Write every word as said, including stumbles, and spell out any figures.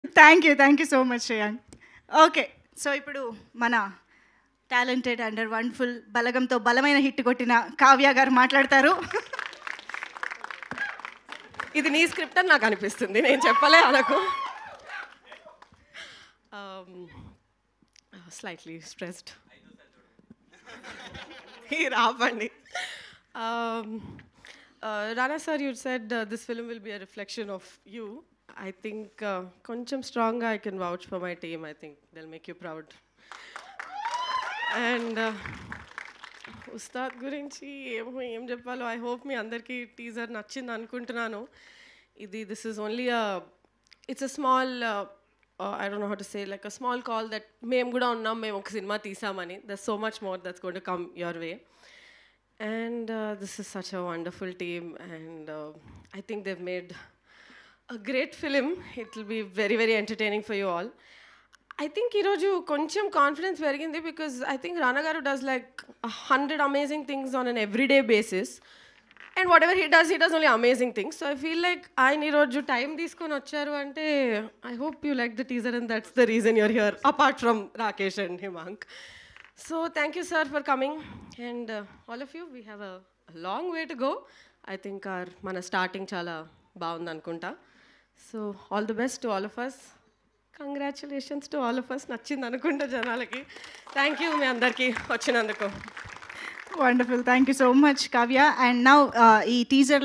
Thank you. Thank you so much Shreyank. Okay. So ఇప్పుడు మన talented and wonderful బలగంతో బలమైన hit కొట్టిన కావ్య గారు మాట్లాడతారు. ఇది నీ స్క్రిప్ట్ అని నాకు అనిపిస్తుంది, నేను చెప్పలే అనకు. Slightly stressed. రావండి. Rana sir, you said uh, this film will be a reflection of you. I think uh, కొంచెం స్ట్రాంగ్గా I can vouch for my team. I think they'll make you proud. And uh, Ustaad గురించి ఏమో ఏం చెప్పాలో. I hope మీ అందరికీ teaser నచ్చింది అనుకుంటున్నాను. ఇది this is only it's a small I don't know how to say like a small call that మేము కూడా ఉన్నాం, మేము ఒక సినిమా తీసామని. That's so much more that's going to come your way. And uh, this is such a wonderful team, and uh, I think they've made a great film. It will be very, very entertaining for you all. I think ఈరోజు కొంచెం confidence పెరిగింది because I think Rana garu does like a hundred amazing things on an everyday basis, and whatever he does, he does only amazing things. So I feel like ఆయన ఈరోజు time తీసుకొని వచ్చారు అంటే I hope you like the teaser and that's the reason you're here, apart from Rakesh and Himank. So thank you sir for coming, and uh, all of you, we have a, a long way to go. I think our mana starting chala baagundi anukunta. So all the best to all of us. Congratulations to all of us. Nachindi anukunta janalaki. Thank you me andarki vachinanduku. Wonderful. Thank you so much Kavya. And now ఈ teaser